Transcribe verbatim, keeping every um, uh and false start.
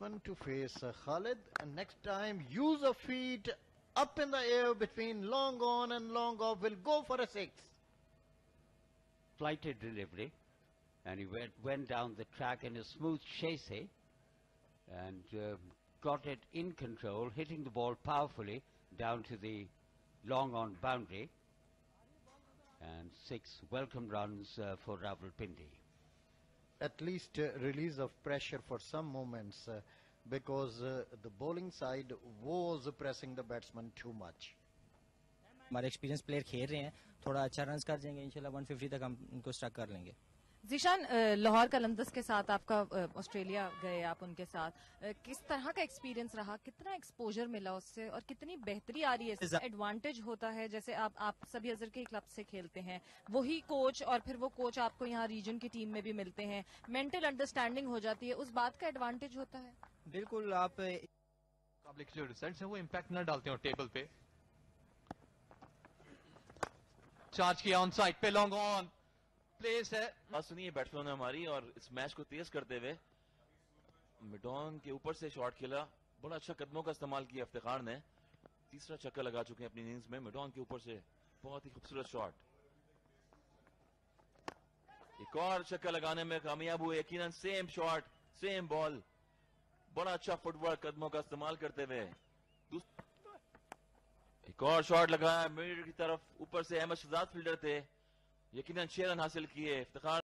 batsman to face uh, Khalid, and next time use a feet up in the air between long on and long off, will go for a six. Flighted delivery, and he went, went down the track in a smooth chase and uh, got it in control, hitting the ball powerfully down to the long on boundary, and six welcome runs uh, for Rawalpindi. At least uh, release of pressure for some moments uh, because uh, the bowling side was pressing the batsman too much. हमारे experience player खेल रहे हैं, थोड़ा अच्छा run कर जाएंगे, इंशाल्लाह एक सौ पचास तक हम उनको स्ट्राइक कर लेंगे। ज़ीशान, लाहौर कलंदर्स के साथ आपका ऑस्ट्रेलिया गए आप उनके साथ, किस तरह का एक्सपीरियंस रहा, कितना एक्सपोजर मिला उससे और कितनी बेहतरी आ रही है? एडवांटेज होता है जैसे आप आप सभी अजहर के क्लब से खेलते हैं, वही कोच और फिर वो कोच आपको यहाँ रीजन की टीम में भी मिलते हैं, मेंटल अंडरस्टैंडिंग हो जाती है, उस बात का एडवांटेज होता है? बिल्कुल, आप मुकाबले के जो रिजल्ट्स हैं वो इम्पैक्ट न डालते हो टेबल पे। चार्ज किया ऑन साइड पे, लॉन्ग ऑन प्लेस है। बात सुनिए बैट्समैन ने हमारी, और इस मैच को तेज करते हुए मिडॉन के ऊपर से शॉट खेला, बड़ा अच्छा कदमों का इस्तेमाल किया इफ्तिखार ने। तीसरा चक्कर लगा चुके हैं अपनी इनिंग्स में मिडॉन के ऊपर से, बहुत ही खूबसूरत शॉट। एक और चक्कर लगाने में कामयाब हुए, यकीनन सेम शॉट सेम बॉल, बड़ा अच्छा फुटवर्क कदमों का इस्तेमाल करते हुए। एक और शॉट लगाया मिड की तरफ, ऊपर से अहमद शहजाद फील्डर थे, यकीनन छह रन हासिल किए इफ्तिखार।